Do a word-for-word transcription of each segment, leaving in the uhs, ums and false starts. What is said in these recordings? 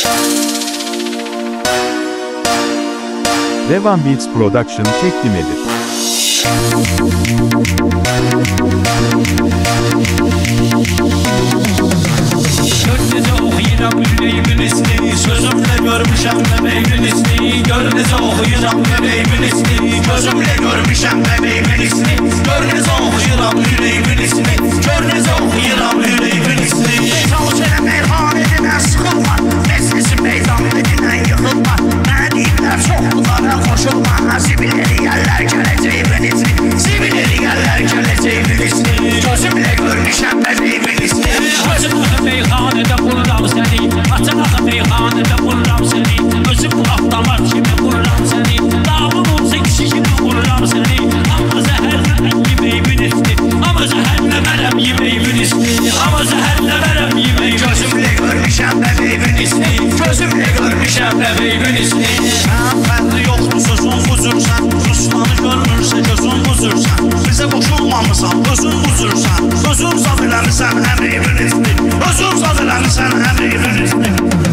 Revan Beats Production tekdim edir. Gönlünüzü okuyuram yüreğimin ismi, sözümle görmüşəm bebeğimin ismi. Gönlünüzü okuyuram yüreğimin ismi, gözümle görmüşəm bebeğimin ismi. Gönlünüzü okuyuram yüreğimin ismi, gönlünüzü okuyuram yüreğimin ismi. Çalış elə meyhanedinə sıxılma, meslesi meydanedinə yıxılma. Nə deyiblər çoxlulara qoşulma, zibilleri yerlər gələcəyimin ismi, zibilleri yerlər gələcəyimin ismi. Gözümle görmüşəm bebeğimin ismi. Gözümle meyhanede buluram seni, açığa meyhanede buluram seni. Özüm kulaktamar kimi buluram seni, dağımın sekişi kimi buluram seni. Ama zəhərləmərəm yemeğimin ismi, ama zəhərləmərəm yemeğimin ismi, ama zəhərləmərəm yemeğimin ismi. Gözümle görmüşəm bebeğimin ismi, gözümle görmüşəm bebeğimin ismi. Sən fərqli yoxdur sözün buzursan, Ruslanı görmürsə gözün buzursan. Bizə qoşulmamısan, özün buzursan, özün zadilənirsən əmrimin ismi, özün zadilənirsən əmrimin ismi.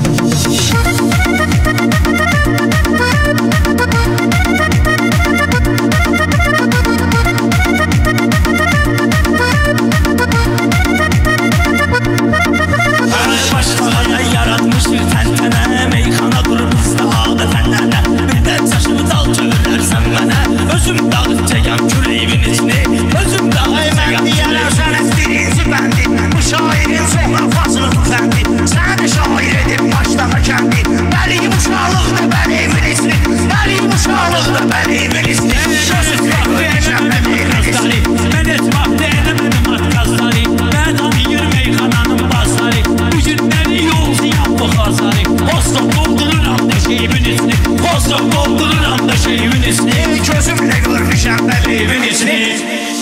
Yaratmışdır təntənə, meyxana durur bizdə adətənlərlə. Bir də çaşımı dal çövürlərsən mənə, özüm dağıt çəkəm küreyimin içini, özüm dağıt çəkəm küreyimin içini. Birinci bəndi, bu şairin sonra fasılı tüfəndi, səni şair edib başlama kəndi. Bəliyim uşaqlıqdır bəliyimin ismi, bəliyim uşaqlıqdır bəliyimin ismi. Gözümlə görmüşəm bəliyimin ismi. Mən etmaq deyiləm mənim atqazları, mən tanıyır meyxananın bazları. Bu günləri yolsuyam bu xazarı, postop doldururam da şeyimin ismi, postop doldururam da şeyimin ismi. Gözümlə görmüşəm bəliyimin ismi.